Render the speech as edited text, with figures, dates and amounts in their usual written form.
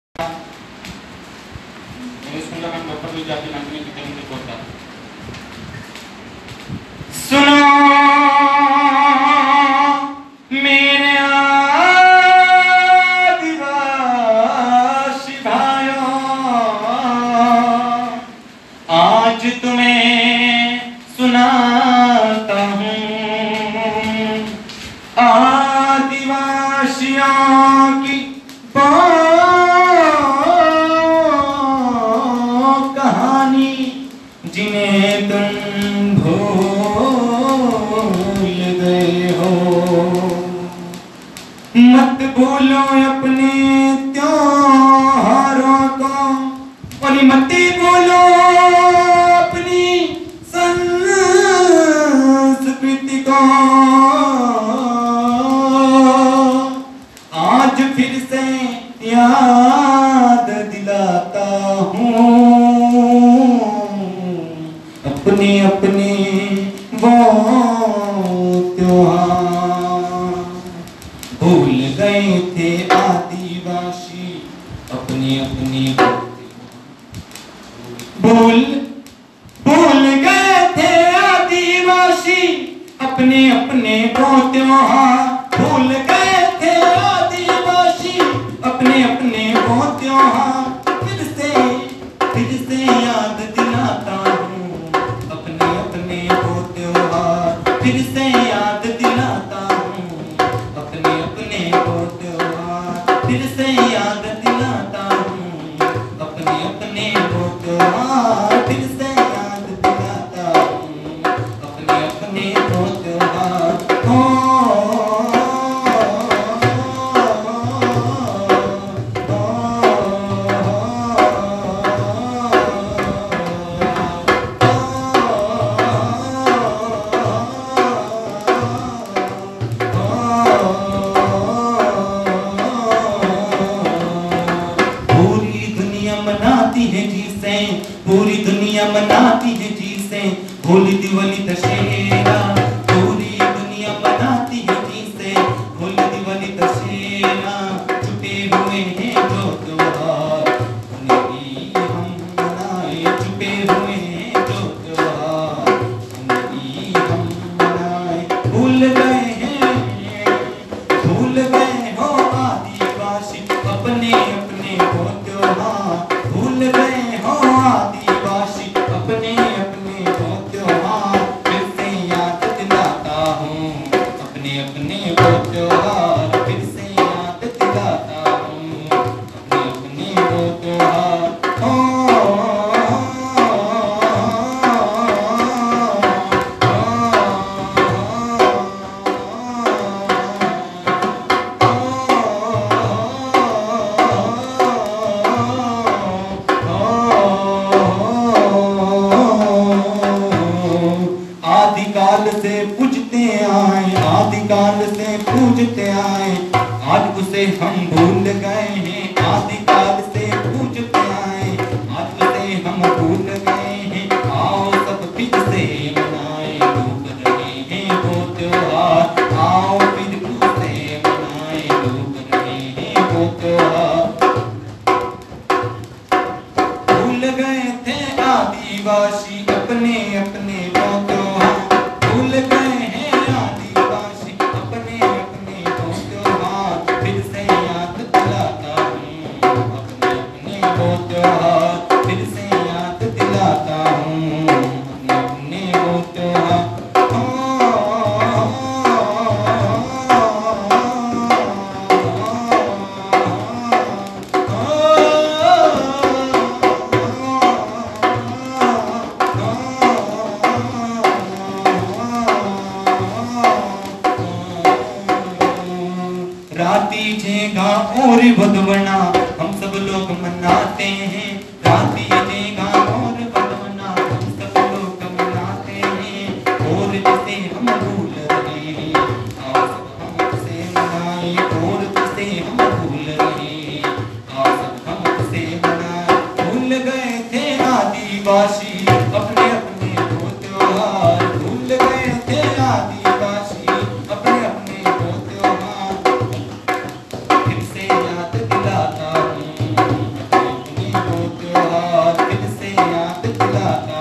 सुनो मेरे आदिवासी भाइयों, आज तुम्हें सुनाता हूँ आदिवासियों की कहानी, जिन्हें तुम भूल गए हो। मत भूलो अपने त्योहारों को, और मत भूलो अपनी संस्कृति को। आज फिर से याद दिलाता हूँ अपने अपने वो त्योहार। भूल गए थे आदिवासी अपने अपने भूल गए थे आदिवासी अपने अपने वो त्योहार। भूल गए थे आदिवासी अपने अपने वो त्योहार। फिर से याद दिलाता हूँ अपने अपने वो त्योहार। फिर से याद दिलाता हूँ अपने अपने वो त्योहार। फिर से याद दिलाता हूँ अपने अपने वो त्योहार। फिर से याद दिलाता हूँ अपने अपने वो त्योहार। पूरी दुनिया मनाती है जी से होली दिवाली दशहरा। पूरी दुनिया मनाती है जी से होली दिवाली दशहरा। छुपे हुए हैं जो त्योहार उन्हें भी हम मनाए। छुपे हुए हैं जो त्योहार उन्हें भी हम मनाए। भूल गए हो आदिवासी अपने अपने वो त्योहार। भूल गए हो आदिवासी अपने अपने वो त्योहार। फिर से याद दिलाता हूँ अपने अपने वो त्योहार। फिर से याद दिलाता हूँ अपने अपने वो त्योहार। आदिकाल से पूजते आए, आदिकाल से पूजते आए, आज उसे हम भूल गए हैं। आदिकाल से पूजते आए, आज उसे हम भूल गए हैं। आओ सब फिर से मनाए, डूब रहे हैं वो त्योहार। आओ फिर से मनाए, डूब रहे हैं वो त्योहार। भूल गए थे आदिवासी अपने अपने वो त्योहार। भूल गए हैं आदिवासी अपने अपने वो त्योहार। फिर से याद दिलाता हूँ अपने अपने वो त्योहार। फिर से याद दिलाता हूँ अपने अपने वो त्योहार। राती जेगा और भदवना हम सब लोग मनाते हैं। राती जेगा और भदवना हम सब लोग मनाते हैं। और जिसे हम भूल रहे हैं आओ सब हम उसे मनाए। और जिसे हम भूल रहे हैं आओ सब हम उसे मनाए। भूल गए थे आदिवासी अपने अपने वो त्योहार। भूल गए थे आदिवासी अपने अपने वो त्योहार। फिर से याद दिलाता हूँ त्योहार फिर से आंख दिलाता